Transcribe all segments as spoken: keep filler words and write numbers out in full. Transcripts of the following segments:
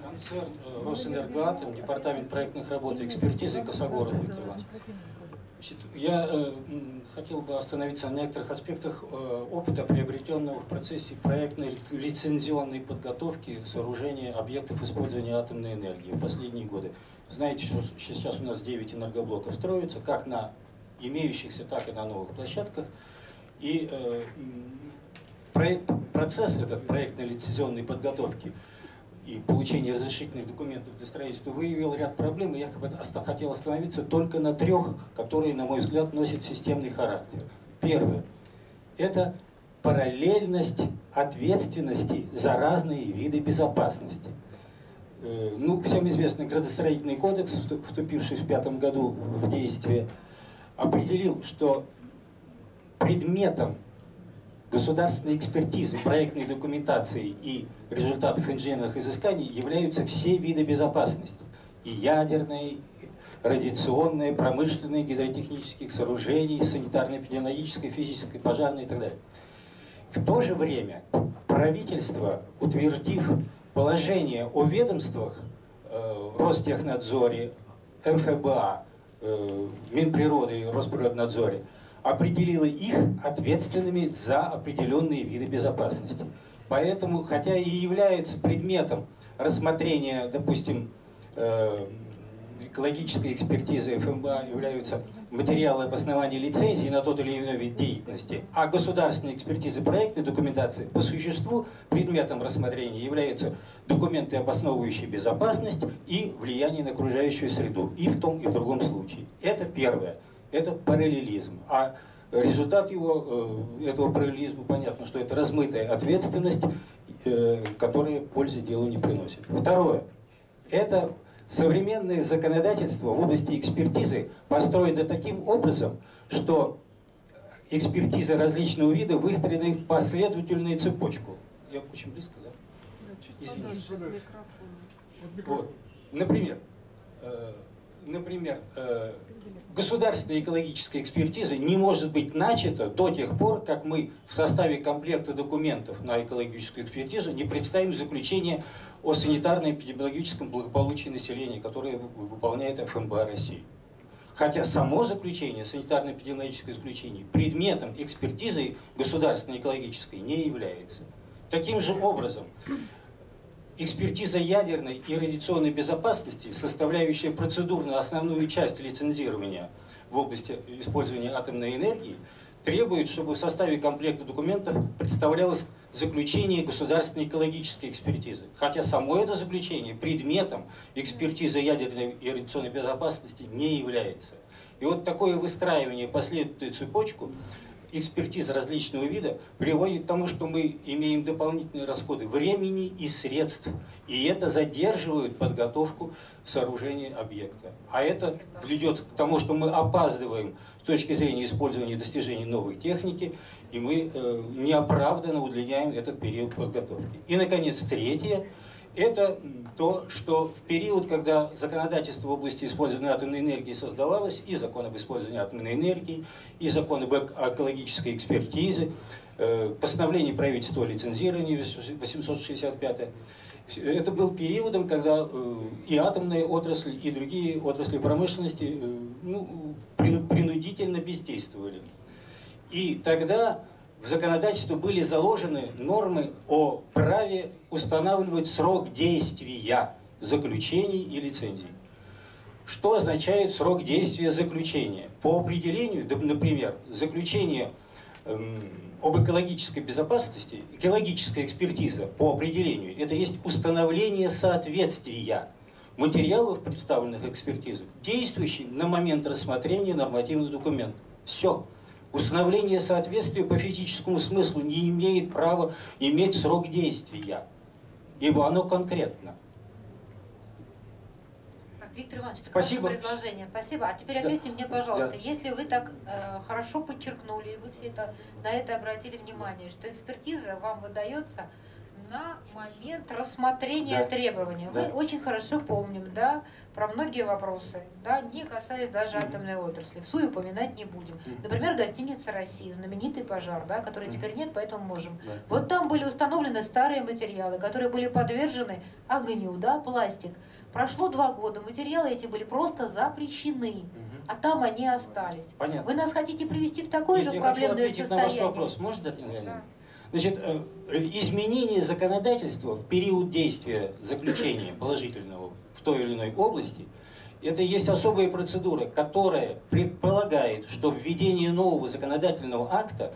Концерн Росэнергоатом, департамент проектных работ и экспертизы, Косогоров Виктор Иванович. Значит, я э, хотел бы остановиться на некоторых аспектах э, опыта, приобретенного в процессе проектной лицензионной подготовки сооружения объектов использования атомной энергии в последние годы. Знаете, что сейчас у нас девять энергоблоков строятся, как на имеющихся, так и на новых площадках. И э, проект, процесс этот проектной лицензионной подготовки и получение разрешительных документов для строительства выявил ряд проблем, и я хотел остановиться только на трех, которые, на мой взгляд, носят системный характер. Первое – это параллельность ответственности за разные виды безопасности. Ну, всем известный градостроительный кодекс, вступивший в пятом году в действие, определил, что предметом государственной экспертизы, проектной документации и результатов инженерных изысканий являются все виды безопасности. И ядерные, радиационные, промышленные, гидротехнических сооружений, санитарно-эпидемиологической, физической, пожарной и так далее. В то же время правительство, утвердив положение о ведомствах, э, Ростехнадзоре, эм эф бэ а, э, Минприроды и Росприроднадзоре, определила их ответственными за определенные виды безопасности. Поэтому, хотя и являются предметом рассмотрения, допустим, экологической экспертизы эф эм бэ а, являются материалы обоснования лицензии на тот или иной вид деятельности, а государственная экспертиза проектной документации по существу предметом рассмотрения являются документы, обосновывающие безопасность и влияние на окружающую среду, и в том, и в другом случае. Это первое. Это параллелизм. А результат его, этого параллелизма, понятно, что это размытая ответственность, которая пользы делу не приносит. Второе. Это современное законодательство в области экспертизы построено таким образом, что экспертиза различного вида выстроена в последовательную цепочку. Я очень близко, да? Извините. Вот. Например, Например, э, государственная экологическая экспертиза не может быть начата до тех пор, как мы в составе комплекта документов на экологическую экспертизу не представим заключение о санитарно-эпидемиологическом благополучии населения, которое выполняет эф эм бэ а России. Хотя само заключение, санитарно-эпидемиологическое заключение, предметом экспертизы государственной экологической не является. Таким же образом, экспертиза ядерной и радиационной безопасности, составляющая процедурную основную часть лицензирования в области использования атомной энергии, требует, чтобы в составе комплекта документов представлялось заключение государственной экологической экспертизы. Хотя само это заключение предметом экспертизы ядерной и радиационной безопасности не является. И вот такое выстраивание последовательную цепочку экспертиза различного вида приводит к тому, что мы имеем дополнительные расходы времени и средств. И это задерживает подготовку сооружения объекта. А это ведет к тому, что мы опаздываем с точки зрения использования и достижения новой техники, и мы э, неоправданно удлиняем этот период подготовки. И, наконец, третье. Это то, что в период, когда законодательство в области использования атомной энергии создавалось, и закон об использовании атомной энергии, и закон об экологической экспертизе, постановление правительства о лицензировании восемьсот шестьдесят пятое, это был периодом, когда и атомная отрасль, и другие отрасли промышленности ну, принудительно бездействовали. И тогда в законодательстве были заложены нормы о праве устанавливать срок действия заключений и лицензий. Что означает срок действия заключения? По определению, например, заключение эм, об экологической безопасности, экологическая экспертиза по определению, это есть установление соответствия материалов, представленных экспертизой, действующим на момент рассмотрения нормативных документов. Все. Установление соответствия по физическому смыслу не имеет права иметь срок действия, ибо оно конкретно. Виктор Иванович, это спасибо. Предложение. Спасибо. А теперь ответьте да. мне, пожалуйста, да. если вы так э, хорошо подчеркнули, вы все это, на это обратили внимание, что экспертиза вам выдается на момент рассмотрения да. требований. Да. Мы очень хорошо помним, да, про многие вопросы, да, не касаясь даже mm-hmm. атомной отрасли. В СУе упоминать не будем. Mm-hmm. Например, гостиница России, знаменитый пожар, да, который mm-hmm. теперь нет, поэтому можем. Да. Вот там были установлены старые материалы, которые были подвержены огню, да, пластик. Прошло два года, материалы эти были просто запрещены, mm-hmm. а там они остались. Понятно. Вы нас хотите привести в такое Нет, же проблемное я хочу состояние? ответить на ваш вопрос. Может, Татьяна Леонидовна? Да. Значит, изменение законодательства в период действия заключения положительного в той или иной области, это есть особая процедура, которая предполагает, что введение нового законодательного акта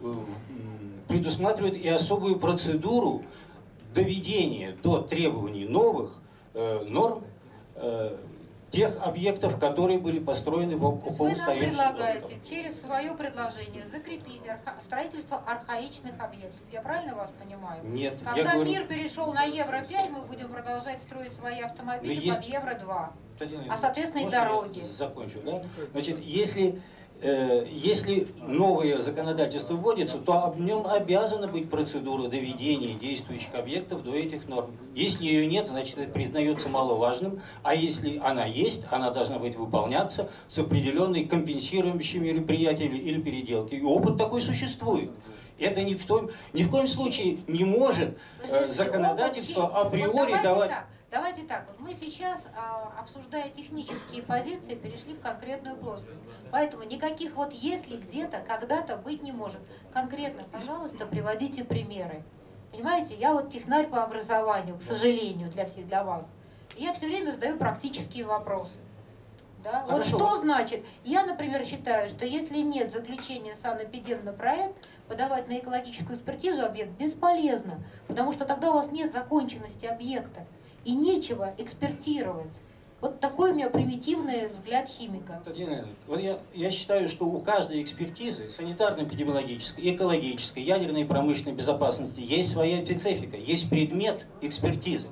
предусматривает и особую процедуру доведения до требований новых э, норм э, тех объектов, которые были построены по, по Вы нам предлагаете документам. через свое предложение закрепить арха... строительство архаичных объектов. Я правильно вас понимаю? Нет. Когда я говорю... мир перешел на евро пять, мы будем продолжать строить свои автомобили есть... под евро два. Татьяна, А соответственно и дороги. Я закончу, да? Значит, если, э, если новое законодательство вводится, то об нем обязана быть процедура доведения действующих объектов до этих норм. Если ее нет, значит, это признается маловажным, а если она есть, она должна быть выполняться с определенной компенсирующими мероприятиями или переделкой. И опыт такой существует. Это ни в, том, ни в коем случае не может э, законодательство априори вот давать... Так. Давайте так, вот мы сейчас, обсуждая технические позиции, перешли в конкретную плоскость. Поэтому никаких вот если где-то, когда-то быть не может. Конкретно, пожалуйста, приводите примеры. Понимаете, я вот технарь по образованию, к сожалению, для всех, для вас. И я все время задаю практические вопросы. Да? Вот что значит? Я, например, считаю, что если нет заключения санэпидем на проект, подавать на экологическую экспертизу объект бесполезно, потому что тогда у вас нет законченности объекта. И нечего экспертировать. Вот такой у меня примитивный взгляд химика. Татьяна, вот я, я считаю, что у каждой экспертизы санитарно-эпидемиологической, экологической, ядерной и промышленной безопасности есть своя специфика, есть предмет экспертизы.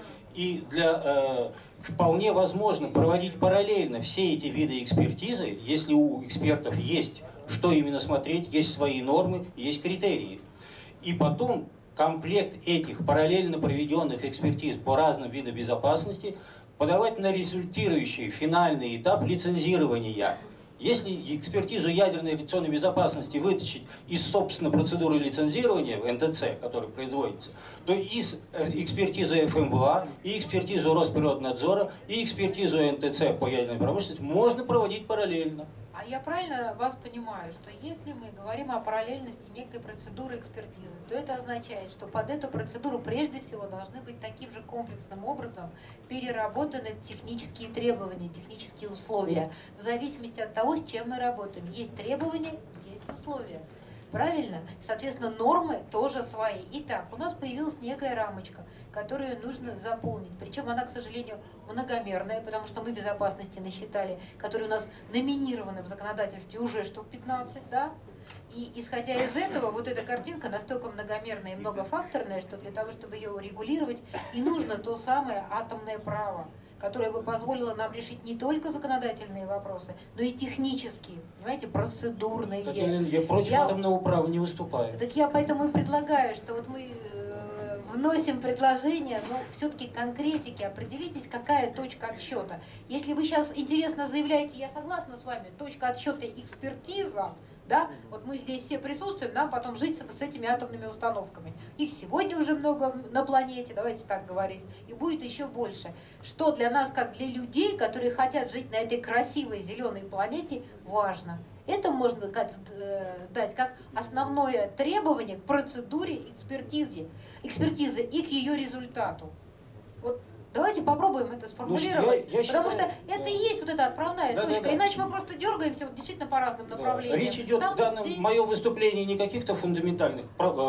И для, э, вполне возможно проводить параллельно все эти виды экспертизы, если у экспертов есть что именно смотреть, есть свои нормы, есть критерии. И потом комплект этих параллельно проведенных экспертиз по разным видам безопасности подавать на результирующий финальный этап лицензирования. Если экспертизу ядерной и радиационной безопасности вытащить из, собственно, процедуры лицензирования в эн тэ цэ, которая производится, то из экспертизы эф эм бэ а, и экспертизу Росприроднадзора, и экспертизу эн тэ цэ по ядерной промышленности можно проводить параллельно. А я правильно вас понимаю, что если мы говорим о параллельности некой процедуры экспертизы, то это означает, что под эту процедуру прежде всего должны быть таким же комплексным образом переработаны технические требования, технические условия, в зависимости от того, с чем мы работаем. Есть требования, есть условия. Правильно? Соответственно, нормы тоже свои. Итак, у нас появилась некая рамочка, которую нужно заполнить. Причем она, к сожалению, многомерная, потому что мы безопасности насчитали, которые у нас номинированы в законодательстве уже штук пятнадцать, да? И исходя из этого, вот эта картинка настолько многомерная и многофакторная, что для того, чтобы ее урегулировать, и нужно то самое атомное право, которое бы позволило нам решить не только законодательные вопросы, но и технические, понимаете, процедурные. Татьяна, я против я... атомного права не выступаю. Так я поэтому и предлагаю, что вот мы э, вносим предложение, но все-таки конкретики, определитесь, какая точка отсчета. Если вы сейчас интересно заявляете, я согласна с вами, точка отсчета экспертиза, да, вот мы здесь все присутствуем, нам потом жить с, с этими атомными установками. Их сегодня уже много на планете, давайте так говорить, и будет еще больше. Что для нас, как для людей, которые хотят жить на этой красивой зеленой планете, важно. Это можно дать как основное требование к процедуре экспертизы, экспертизы и к ее результату. Вот. Давайте попробуем это сформулировать, ну, я, я потому считаю, что это да. и есть вот эта отправная да, точка, да, да. Иначе мы просто дергаемся вот действительно по разным направлениям. Да. Речь идет Там в данном здесь... моем выступлении не каких-то фундаментальных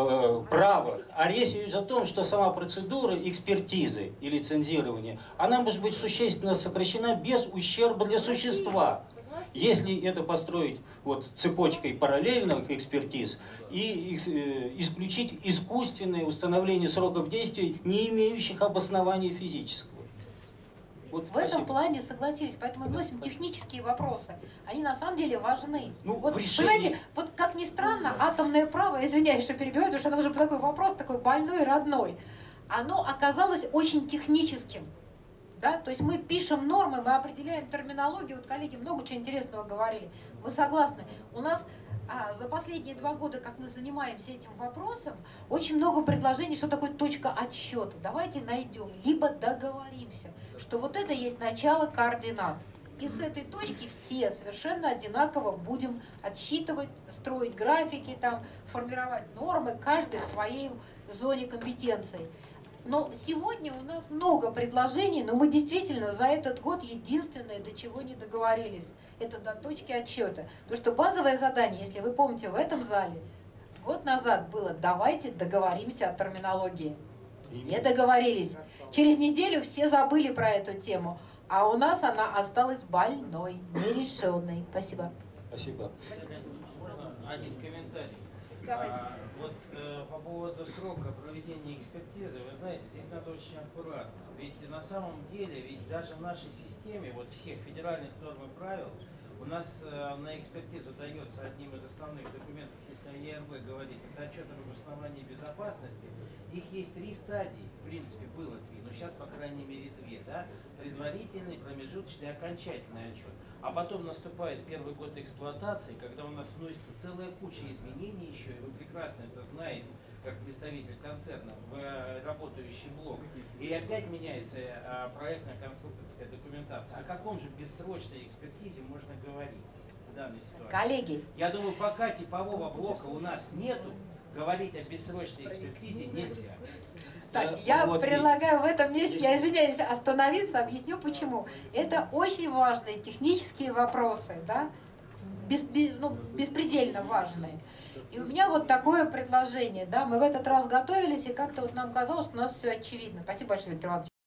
правах, а речь идет о том, что сама процедура экспертизы и лицензирования, она может быть существенно сокращена без ущерба для существа. Если это построить вот, цепочкой параллельных экспертиз и э, исключить искусственное установление сроков действий, не имеющих обоснования физического. Вот В этом спасибо. плане согласились, поэтому мы вносим технические вопросы. Они на самом деле важны. Ну, вот, в решении- понимаете, вот как ни странно, атомное право, извиняюсь, что перебиваю, потому что это уже такой вопрос, такой больной, родной, оно оказалось очень техническим. Да? То есть мы пишем нормы, мы определяем терминологию. Вот коллеги много чего интересного говорили. Мы согласны. У нас а, за последние два года, как мы занимаемся этим вопросом, очень много предложений, что такое точка отсчета. Давайте найдем, либо договоримся, что вот это есть начало координат. И с этой точки все совершенно одинаково будем отсчитывать, строить графики, там, формировать нормы, каждый в своей зоне компетенций. Но сегодня у нас много предложений, но мы действительно за этот год единственное, до чего не договорились, это до точки отсчета. Потому что базовое задание, если вы помните, в этом зале год назад было «давайте договоримся о терминологии». Не договорились. Через неделю все забыли про эту тему. А у нас она осталась больной, нерешенной. Спасибо. Спасибо. Можно один комментарий? Давайте. А, вот э, по поводу срока проведения экспертизы, вы знаете, здесь надо очень аккуратно. Ведь на самом деле, ведь даже в нашей системе, вот всех федеральных норм и правил, у нас э, на экспертизу дается одним из основных документов, если о Е Р В говорить, это отчет об обосновании безопасности. Их есть три стадии, в принципе было три, но сейчас по крайней мере две, да? Предварительный, промежуточный, окончательный отчет. А потом наступает первый год эксплуатации, когда у нас вносится целая куча изменений еще, и вы прекрасно это знаете, как представитель концерна, в э, работающий блок. И опять меняется э, проектно-конструкторская документация. О каком же бессрочной экспертизе можно говорить в данной ситуации? Коллеги. Я думаю, пока типового блока у нас нету, говорить о бессрочной экспертизе нельзя. Так, Да, я вот предлагаю в этом месте, есть- я извиняюсь, остановиться, объясню почему. Это очень важные технические вопросы, да, Бес, бе- ну, беспредельно важные. И у меня вот такое предложение, да, мы в этот раз готовились, и как-то вот нам казалось, что у нас все очевидно. Спасибо большое, Виктор Иванович.